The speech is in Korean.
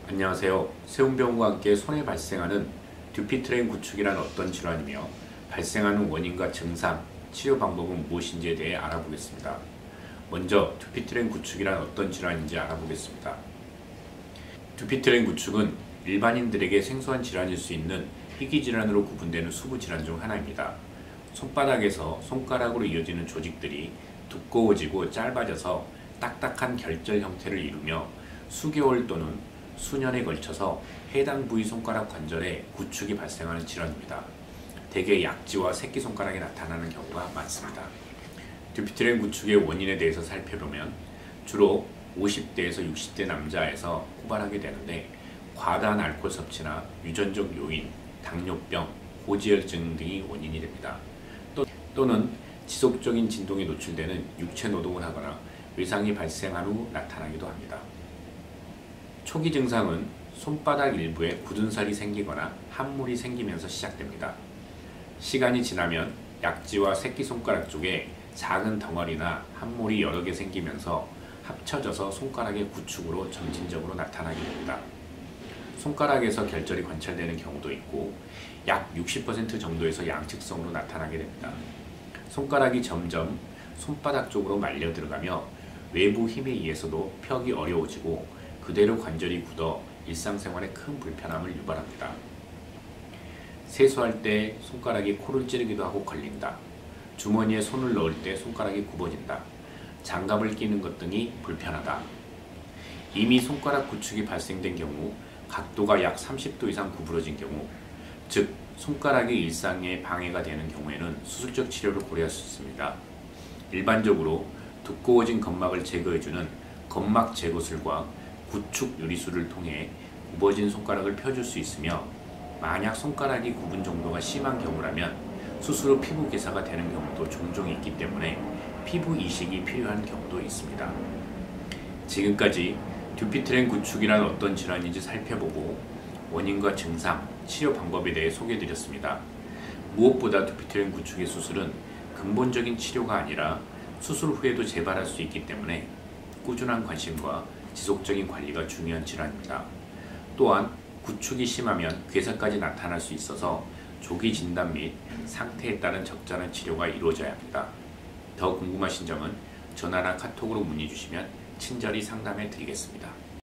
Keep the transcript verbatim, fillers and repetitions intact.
안녕하세요. 세운병과 함께 손에 발생하는 듀피트렌 구축이란 어떤 질환이며 발생하는 원인과 증상, 치료 방법은 무엇인지에 대해 알아보겠습니다. 먼저 듀피트렌 구축이란 어떤 질환인지 알아보겠습니다. 듀피트렌 구축은 일반인들에게 생소한 질환일 수 있는 희귀질환으로 구분되는 수부질환 중 하나입니다. 손바닥에서 손가락으로 이어지는 조직들이 두꺼워지고 짧아져서 딱딱한 결절 형태를 이루며 수개월 또는 수년에 걸쳐서 해당 부위 손가락 관절에 구축이 발생하는 질환입니다. 대개 약지와 새끼손가락에 나타나는 경우가 많습니다. 듀피트렌 구축의 원인에 대해서 살펴보면 주로 오십 대에서 육십 대 남자에서 고발하게 되는데 과다한 알코올 섭취나 유전적 요인, 당뇨병, 고지혈증 등이 원인이 됩니다. 또, 또는 지속적인 진동에 노출되는 육체 노동을 하거나 외상이 발생한 후 나타나기도 합니다. 초기 증상은 손바닥 일부에 굳은 살이 생기거나 함몰이 생기면서 시작됩니다. 시간이 지나면 약지와 새끼손가락 쪽에 작은 덩어리나 함몰이 여러 개 생기면서 합쳐져서 손가락의 구축으로 점진적으로 나타나게 됩니다. 손가락에서 결절이 관찰되는 경우도 있고 약 육십 퍼센트 정도에서 양측성으로 나타나게 됩니다. 손가락이 점점 손바닥 쪽으로 말려 들어가며 외부 힘에 의해서도 펴기 어려워지고 그대로 관절이 굳어 일상생활에 큰 불편함을 유발합니다. 세수할 때 손가락이 코를 찌르기도 하고 걸린다. 주머니에 손을 넣을 때 손가락이 굽어진다. 장갑을 끼는 것 등이 불편하다. 이미 손가락 구축이 발생된 경우 각도가 약 삼십 도 이상 구부러진 경우, 즉 손가락이 일상에 방해가 되는 경우에는 수술적 치료를 고려할 수 있습니다. 일반적으로 두꺼워진 점막을 제거해주는 점막 제거술과 구축 유리술을 통해 굽어진 손가락을 펴줄 수 있으며 만약 손가락이 굽은 정도가 심한 경우라면 수술 후 피부 괴사가 되는 경우도 종종 있기 때문에 피부 이식이 필요한 경우도 있습니다. 지금까지 듀피트렌 구축이란 어떤 질환인지 살펴보고 원인과 증상, 치료 방법에 대해 소개해드렸습니다. 무엇보다 듀피트렌 구축의 수술은 근본적인 치료가 아니라 수술 후에도 재발할 수 있기 때문에 꾸준한 관심과 지속적인 관리가 중요한 질환입니다. 또한 구축이 심하면 괴사까지 나타날 수 있어서 조기 진단 및 상태에 따른 적절한 치료가 이루어져야 합니다. 더 궁금하신 점은 전화나 카톡으로 문의 주시면 친절히 상담해 드리겠습니다.